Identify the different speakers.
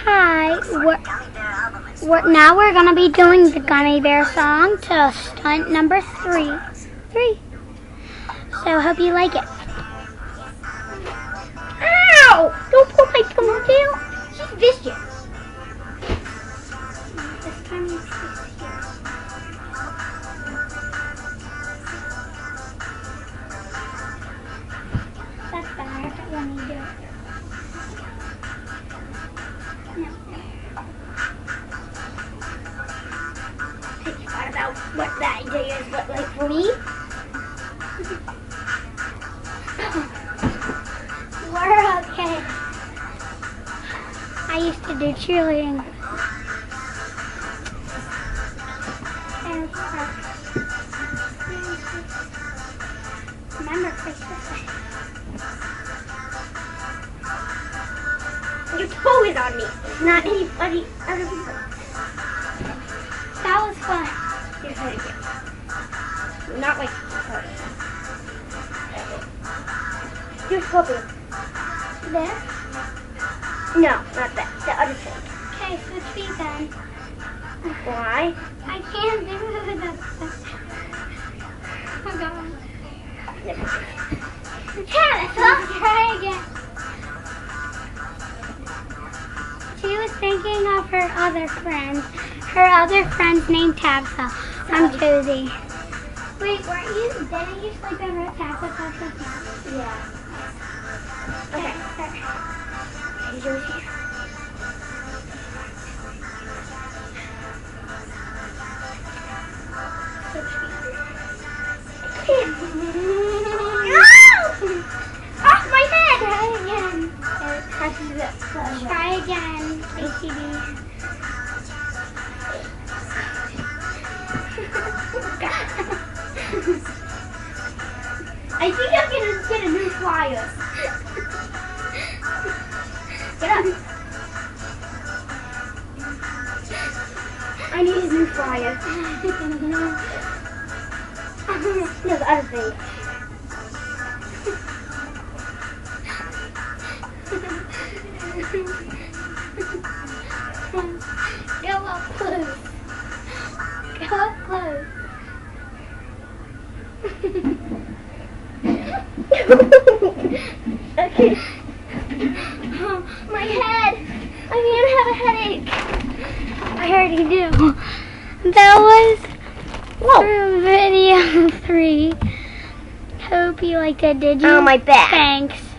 Speaker 1: Hi, now we're going to be doing the Gummy Bear song to stunt number 3. So hope you like it. Ow! Don't pull my ponytail. She's vicious. This time she's here. That's better. Let me do it. About what that idea is look like for me. We're okay. I used to do cheerleading. Remember Christmas? Your toe is on me. Not anybody other people. That was fun. Your head again. Not like her. You're flipping. There? No, not that. The other thing. Okay, switch feet then. Why? I can't do that. Oh God. Yeah, let's try again. She was thinking of her other friends. Her other friend's named Tabitha. I'm Josie. Wait, didn't you sleep over at Tabitha's? Yeah. Okay. Hey, Josie. Off my head! Try again. ACB. I think I'm going to get a new flyer. Get up. I need a new flyer. No, the other thing. Go up close. Go up close. Okay. Oh, my head. I'm gonna have a headache. I already do. That was video 3. Hope you liked it. Did you?
Speaker 2: Oh, my back.
Speaker 1: Thanks.